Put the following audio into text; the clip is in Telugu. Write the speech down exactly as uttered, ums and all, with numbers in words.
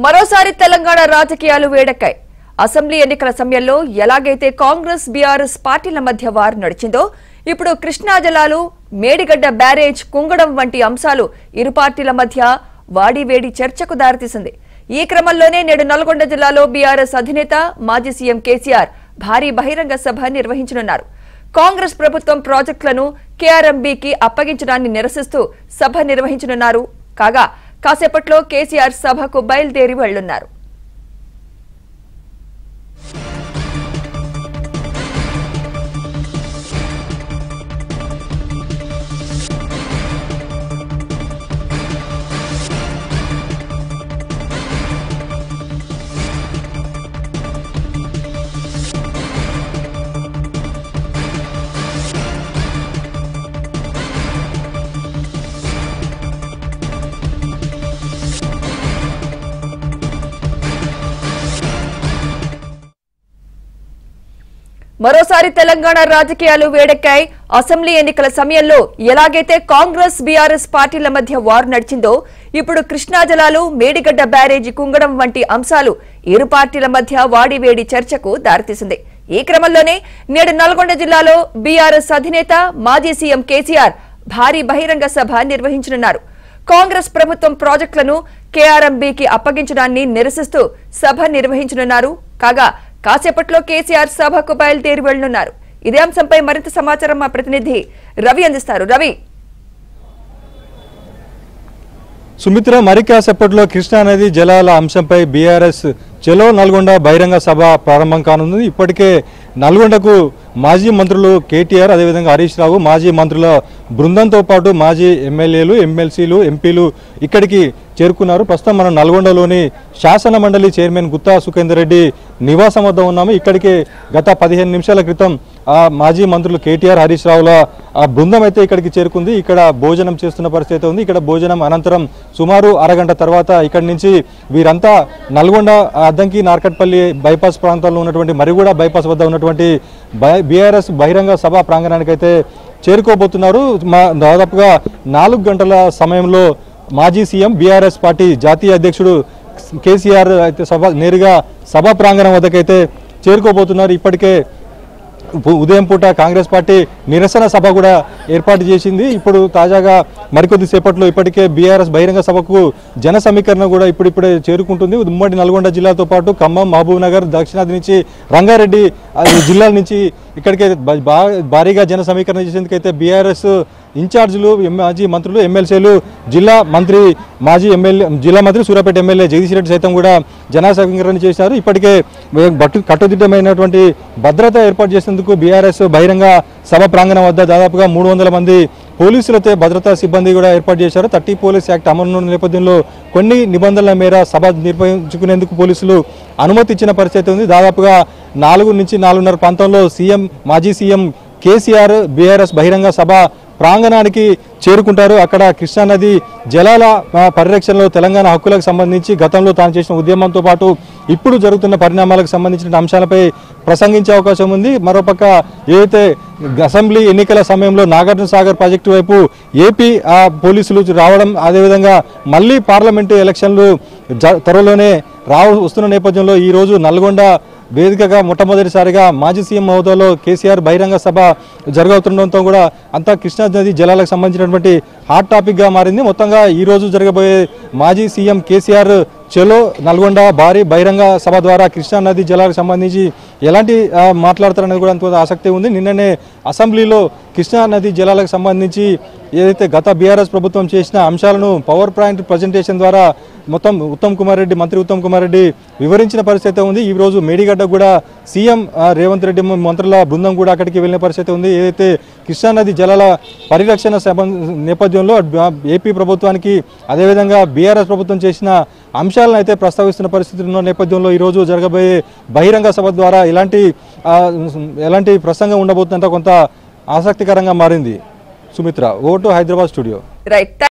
మరోసారి తెలంగాణ రాజకీయాలు వేడెక్కాయి. అసెంబ్లీ ఎన్నికల సమయంలో ఎలాగైతే కాంగ్రెస్ బీఆర్ఎస్ పార్టీల మధ్య వారు నడిచిందో ఇప్పుడు కృష్ణా జలాలు, మేడిగడ్డ బ్యారేజ్ కుంగడం వంటి అంశాలు ఇరు పార్టీల మధ్య వాడివేడి చర్చకు దారితీసింది. ఈ క్రమంలోనే నేడు నల్గొండ జిల్లాలో బీఆర్ఎస్ అధినేత మాజీ సీఎం కేసీఆర్ భారీ బహిరంగ సభ నిర్వహించనున్నారు. కాంగ్రెస్ ప్రభుత్వం ప్రాజెక్టులను కేఆర్ఎంబీకి అప్పగించడాన్ని నిరసిస్తూ సభ నిర్వహించనున్నారు. కాగా కాసేపట్లో కేసీఆర్ సభకు బయలుదేరి వెళ్లున్నారు. మరోసారి తెలంగాణ రాజకీయాలు వేడెక్కాయి. అసెంబ్లీ ఎన్నికల సమయంలో ఎలాగైతే కాంగ్రెస్ బీఆర్ఎస్ పార్టీల మధ్య వారు నడిచిందో ఇప్పుడు కృష్ణా జలాలు, మేడిగడ్డ బ్యారేజీ కుంగడం వంటి అంశాలు ఇరు పార్టీల మధ్య వాడివేడి చర్చకు దారితీసింది. ఈ క్రమంలోనే నేడు నల్గొండ జిల్లాలో బీఆర్ఎస్ అధినేత మాజీ సీఎం కేసీఆర్ భారీ బహిరంగ సభ నిర్వహించనున్నారు. కాంగ్రెస్ ప్రభుత్వం ప్రాజెక్టులను కేఆర్ఎంబీకి అప్పగించడాన్ని నిరసిస్తూ సభ నిర్వహించనున్నారు. కాగా కాసేపట్లో కేసీఆర్ సభకు బయలుదేరి వెళ్లనున్నారు. ఇదే అంశంపై మరింత సమాచారం మా ప్రతినిధి రవి అందిస్తారు. రవి, సుమిత్ర, మరి కాసేపట్లో కృష్ణా నది జలాల అంశంపై బీఆర్ఎస్ చలో నల్గొండ బహిరంగ సభ ప్రారంభం కానుంది. ఇప్పటికే నల్గొండకు మాజీ మంత్రులు కేటీఆర్, అదేవిధంగా హరీష్ రావు, మాజీ మంత్రుల బృందంతో పాటు మాజీ ఎమ్మెల్యేలు, ఎమ్మెల్సీలు, ఎంపీలు ఇక్కడికి చేరుకున్నారు. ప్రస్తుతం మనం నల్గొండలోని శాసన మండలి చైర్మన్ గుత్తా సుఖేందర్ రెడ్డి నివాసం వద్ద ఉన్నాము. ఇక్కడికి గత పదిహేను నిమిషాల క్రితం ఆ మాజీ మంత్రులు కేటీఆర్, హరీష్ రావుల ఆ బృందం అయితే ఇక్కడికి చేరుకుంది. ఇక్కడ భోజనం చేస్తున్న పరిస్థితి ఉంది. ఇక్కడ భోజనం అనంతరం సుమారు అరగంట తర్వాత ఇక్కడి నుంచి వీరంతా నల్గొండ అద్దంకి నార్కట్పల్లి బైపాస్ ప్రాంతాల్లో ఉన్నటువంటి మరిగూడ బైపాస్ వద్ద ఉన్నటువంటి బీఆర్ఎస్ బహిరంగ సభ ప్రాంగణానికి అయితే చేరుకోబోతున్నారు. మా దాదాపుగా నాలుగు గంటల సమయంలో మాజీ సీఎం, బీఆర్ఎస్ పార్టీ జాతీయ అధ్యక్షుడు కేసీఆర్ అయితే సభ నేరుగా సభా ప్రాంగణం వద్దకైతే చేరుకోబోతున్నారు. ఇప్పటికే ఉదయం పూట కాంగ్రెస్ పార్టీ నిరసన సభ కూడా ఏర్పాటు చేసింది. ఇప్పుడు తాజాగా మరికొద్ది సేపట్లో ఇప్పటికే బీఆర్ఎస్ బహిరంగ సభకు జన సమీకరణ కూడా ఇప్పుడిప్పుడే చేరుకుంటుంది. ఉమ్మడి నల్గొండ జిల్లాతో పాటు ఖమ్మం, మహబూబ్ నగర్, దక్షిణాది నుంచి రంగారెడ్డి జిల్లాల నుంచి ఇక్కడికే భారీగా జన సమీకరణ చేసేందుకైతే బీఆర్ఎస్ ఇన్ఛార్జీలు, మాజీ మంత్రులు, ఎమ్మెల్సీలు, జిల్లా మంత్రి మాజీ ఎమ్మెల్యే జిల్లా మంత్రి సూర్యాపేట ఎమ్మెల్యే జగదీష్ రెడ్డి సైతం కూడా జన సమీకరణ చేశారు. ఇప్పటికే బట్టు కట్టుదిట్టమైనటువంటి భద్రత ఏర్పాటు చేసేందుకు బీఆర్ఎస్ బహిరంగ సభ ప్రాంగణం వద్ద దాదాపుగా మూడు వందల మంది పోలీసులతో భద్రతా సిబ్బంది కూడా ఏర్పాటు చేశారు. థర్టీ పోలీస్ యాక్ట్ అమలు నేపథ్యంలో కొన్ని నిబంధనల మేర సభ నిర్వహించుకునేందుకు పోలీసులు అనుమతి ఇచ్చిన పరిస్థితి ఉంది. దాదాపుగా నాలుగు నుంచి నాలుగున్నర ప్రాంతంలో సీఎం మాజీ సీఎం కేసీఆర్ బీఆర్ఎస్ బహిరంగ సభ ప్రాంగణానికి చేరుకుంటారు. అక్కడ కృష్ణానది జలాల పరిరక్షణలో తెలంగాణ హక్కులకు సంబంధించి గతంలో తాను చేసిన ఉద్యమంతో పాటు ఇప్పుడు జరుగుతున్న పరిణామాలకు సంబంధించిన అంశాలపై ప్రసంగించే అవకాశం ఉంది. మరోపక్క ఏదైతే అసెంబ్లీ ఎన్నికల సమయంలో నాగార్జున సాగర్ ప్రాజెక్టు వైపు ఏపీ పోలీసులు రావడం, అదేవిధంగా మళ్ళీ పార్లమెంటు ఎలక్షన్లు త్వరలోనే రావు వస్తున్న నేపథ్యంలో ఈరోజు నల్గొండ వేదికగా మొట్టమొదటిసారిగా మాజీ సీఎం హోదాలో కేసీఆర్ బహిరంగ సభ జరగవుతుండటంతో కూడా అంతా కృష్ణా నది జలాలకు సంబంధించినటువంటి హాట్ టాపిక్గా మారింది. మొత్తంగా ఈరోజు జరగబోయే మాజీ సీఎం కేసీఆర్ చలో నల్గొండ భారీ బహిరంగ సభ ద్వారా కృష్ణా నది జలాలకు సంబంధించి ఎలాంటి మాట్లాడతారనేది కూడా అంత ఆసక్తి ఉంది. నిన్ననే అసెంబ్లీలో కృష్ణా నది జలాలకు సంబంధించి ఏదైతే గత బీఆర్ఎస్ ప్రభుత్వం చేసిన అంశాలను పవర్ పాయింట్ ప్రజెంటేషన్ ద్వారా మొత్తం ఉత్తమ్ కుమార్ రెడ్డి మంత్రి ఉత్తమ్ కుమార్ రెడ్డి వివరించిన పరిస్థితి ఉంది. ఈ రోజు మేడిగడ్డ కూడా సీఎం రేవంత్ రెడ్డి మంత్రుల బృందం కూడా అక్కడికి వెళ్ళిన పరిస్థితి ఉంది. ఏదైతే కృష్ణానది జలాల పరిరక్షణ నేపథ్యంలో ఏపీ ప్రభుత్వానికి, అదేవిధంగా బీఆర్ఎస్ ప్రభుత్వం చేసిన అంశాలను అయితే ప్రస్తావిస్తున్న పరిస్థితి ఉన్న నేపథ్యంలో ఈరోజు జరగబోయే బహిరంగ సభ ద్వారా ఎలాంటి ఎలాంటి ప్రసంగం ఉండబోతుందంటే కొంత ఆసక్తికరంగా మారింది. సుమిత్ర, ఓటు హైదరాబాద్ స్టూడియో. రైట్.